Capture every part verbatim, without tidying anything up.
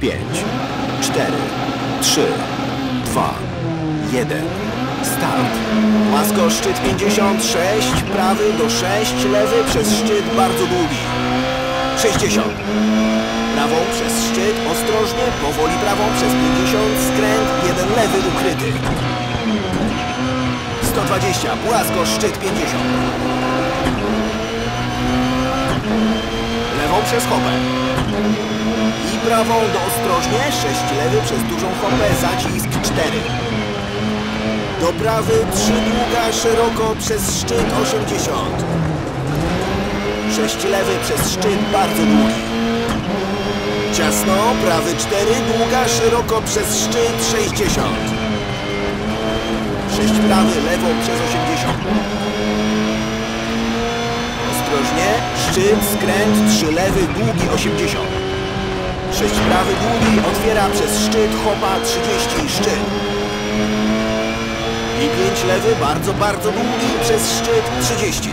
pięć, cztery, trzy, dwa, jeden. Start. Płasko, szczyt pięćdziesiąt sześć, prawy do sześć, lewy przez szczyt bardzo długi. sześćdziesiąt. Prawą przez szczyt, ostrożnie, powoli prawą przez pięćdziesiąt, skręt, jeden lewy ukryty. sto dwadzieścia, płasko, szczyt pięćdziesiąt. Lewą przez hopę. I prawą do ostrożnie, sześć lewy przez dużą hopę, zacisk cztery. Do prawy, trzy długa, szeroko przez szczyt osiemdziesiąt. sześć lewy przez szczyt bardzo długi. Ciasno, prawy cztery, długa, szeroko przez szczyt sześćdziesiąt. sześć prawy, lewą przez osiemdziesiąt. Ostrożnie, szczyt, skręt, trzy lewy, długi osiemdziesiąt. sześć prawy, długi, otwiera przez szczyt, hopa trzydzieści, szczyt. I pięć lewy, bardzo, bardzo długi, przez szczyt trzydzieści.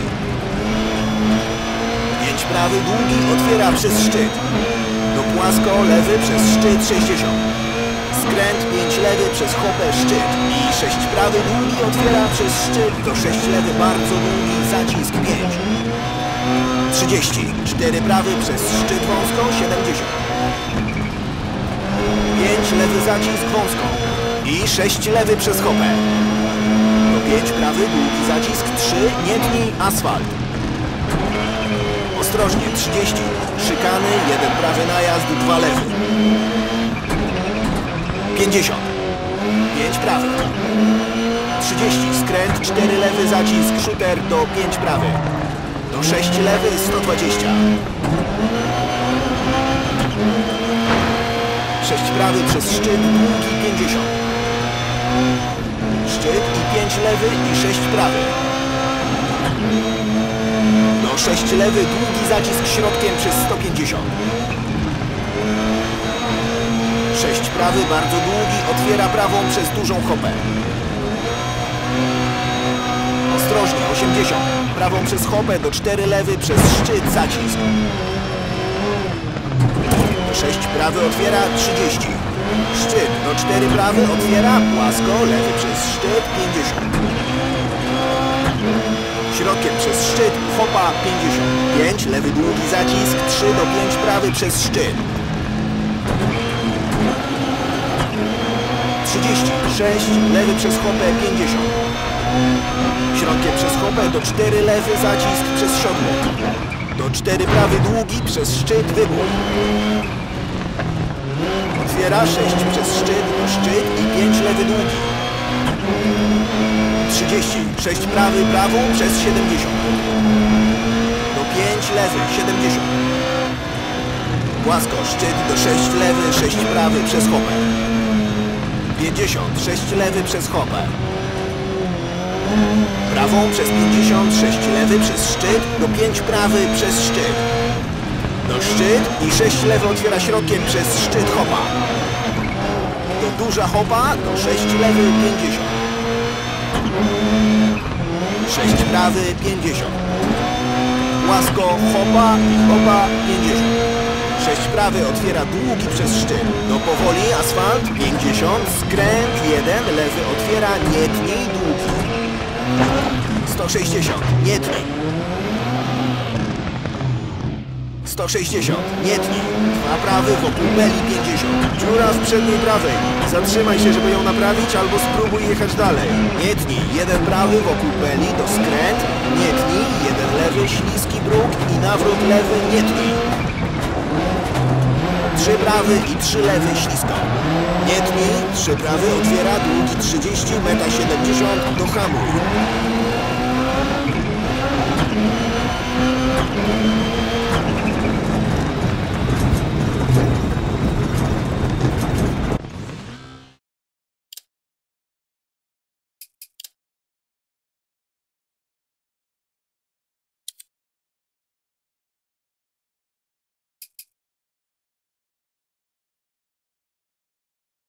pięć prawy, długi, otwiera przez szczyt. Do płasko, lewy przez szczyt sześćdziesiąt. Skręt, pięć lewy przez hopę, szczyt. I sześć prawy, długi, otwiera przez szczyt. Do sześć lewy, bardzo długi, zacisk pięć. trzydzieści. cztery prawy przez szczyt wąską, siedemdziesiąt. pięć lewy, zacisk wąską. I sześć lewy przez hopę. Do pięć prawy, długi zacisk, trzy, nie tnij, asfalt. Ostrożnie, trzydzieści. Szykany, jeden prawy najazd, dwa lewy. pięćdziesiąt. pięć prawy. trzydzieści. Skręt, cztery lewy, zacisk, shooter do pięć prawy. Do sześć lewy, sto dwadzieścia. sześć prawy przez szczyt, długi pięćdziesiąt. Szczyt i pięć lewy i sześć prawy. Do sześć lewy, długi zacisk środkiem przez sto pięćdziesiąt. sześć prawy, bardzo długi, otwiera prawą przez dużą hopę. Ostrożnie, osiemdziesiąt. Prawą przez hopę, do cztery lewy, przez szczyt, zacisk. Do sześć prawy, otwiera trzydzieści. Szczyt, do cztery prawy, otwiera, płasko, lewy przez szczyt, pięćdziesiąt. Środkiem przez szczyt, hopa pięćdziesiąt. pięć, lewy długi zacisk, trzy do pięć prawy przez szczyt. trzydzieści. sześć, lewy przez hopę pięćdziesiąt. Środkiem przez hopę, do cztery lewy zacisk przez siodło. Do cztery prawy długi przez szczyt, wybuch. Otwiera sześć przez szczyt, do szczyt i pięć lewy długi. trzydzieści. sześć prawy, prawą przez siedemdziesiąt. Do pięć lewy, siedemdziesiąt. Płasko, szczyt do sześć lewy, sześć prawy przez hopę. pięćdziesiąt. sześć lewy przez hopę. Prawą przez pięćdziesiąt, sześć lewy przez szczyt, do pięć prawy przez szczyt. Do szczyt i sześć lewy otwiera środkiem przez szczyt hopa. Do duża hopa, do sześć lewy, pięćdziesiąt. sześć prawy, pięćdziesiąt. Płasko, hopa i hopa, pięćdziesiąt. sześć prawy otwiera długi przez szczyt. Do powoli, asfalt, pięćdziesiąt. Skręt, jeden, lewy otwiera, nie tnij, długi. sto sześćdziesiąt, nie tnij. sto sześćdziesiąt, nie tnij. Dwa prawy wokół beli, pięćdziesiąt. Dziura w przedniej prawej. Zatrzymaj się, żeby ją naprawić, albo spróbuj jechać dalej. Nie tnij. Jeden prawy wokół beli, do skręt. Nie tnij. Jeden lewy, śliski bruk i nawrót lewy, nie tnij. Trzy prawy i trzy lewy, ślisko. Nie tnij. Trzy prawy, otwiera, długi trzydzieści, meta siedemdziesiąt, dohamuj.